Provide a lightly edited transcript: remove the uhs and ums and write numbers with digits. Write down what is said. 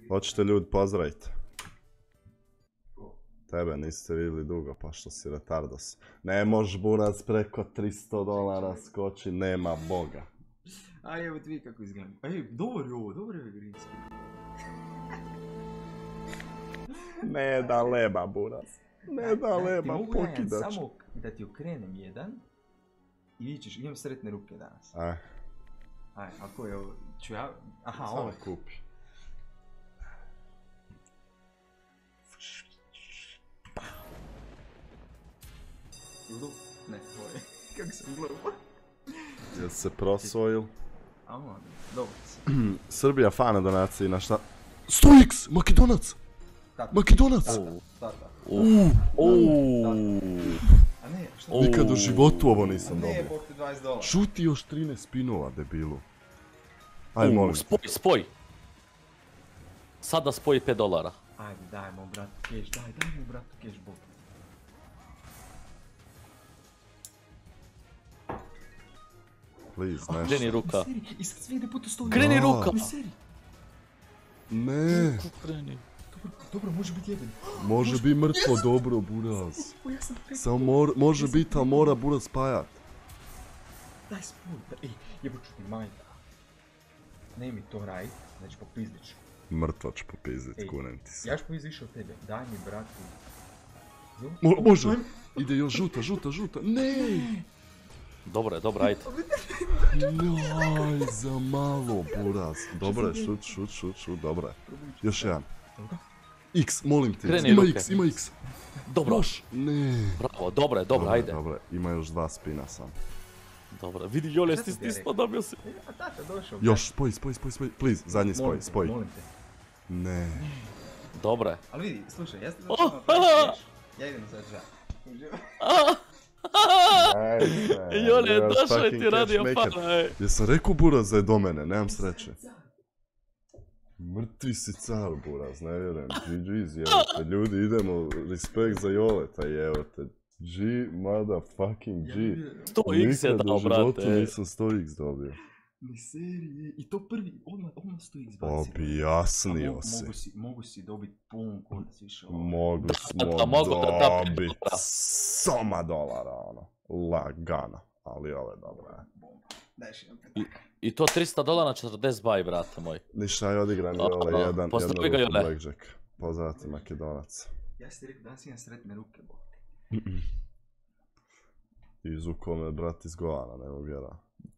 Hoćete ljudi pozdraviti? Tebe niste vidjeli dugo, pa što si retardos. Ne možeš burac preko $300 skoči, nema boga. Aj, evo ti vidi kako izgledam. Ej, dobar je ovo, dobar je Grinski. Ne da leba, burac. Ne da leba, pokidač. Ti mogu samo da ti okrenem jedan i vidit ćeš, imam sretne ruke danas. Aj, ako je ovo, ću ja... Aha, ovo je. Kupi. Ne, ovo je, kako sam glupo. Jel se prosvojil? Amo, dobro si. Srbija fana donaciji na šta? 100x! Makedonac! Makedonac! Tata. A ne, šta? Nikad u životu ovo nisam dobio. Ne, bok ti $20. Šuti još 13 spinova, debilu. Ajde, molim. Spoj. Sada spoji $5. Ajde, daj mu bratu cash, daj mu bratu cash, bok. Please, nešto. Kreni ruka. I sad sve ide puta stoji. Kreni ruka. Ne seri. Ne. Kreni. Dobro, može biti jedan. Može biti mrtvo dobro, buraz. Samo može biti, ali mora buraz spajat. Daj spoj, ej, jeboću ti majka. Ne mi to radit, znači popizdit ću. Mrtvo ću popizdit, kunem ti se. Ja ću popizdit više od tebe, daj mi bratu. Može! Ide još žuta, ne! Dobro, ajde. Jaj, za malo, buraz. Dobro je, šut, dobro je. Još jedan. X, molim te, ima X. Dobro. Ne. Bravo, dobro, ajde. Dobro, ima još 2 spina sam. Dobro, vidi Jole, ti stisno dobio si. A tata došao. Još, spoj, please, zadnji spoj. Molim te. Ne. Dobro je. Ali vidi, slušaj, ja ste došao ja idem sad žal. Jole, došao je ti radio pana, ej. Jesam rekao buraz da je do mene, nemam sreće. Mrtvi si car, buraz, ne vjerujem. GG's, jevete, ljudi, idemo, respekt za Joleta, jevete. G, motherfucking G. 100x je dao, brate. Nikad u životu nisam 100x dobio. Ni serije, i to prvi, odmah 100x bacio. Objasnio si. Mogu si dobiti pun konac više. Mogu dobiti $100, ono. Lagano, ali ovo je dobro. I to $300 na 40 baj, brate moj. Ništa je odigran Jole, jedan blackjack. Pozdrav ti Makedonac. Ja si ti rekao, danas imam sretne ruke, bo. I zuko me brat izgovara, ne mogu vjera.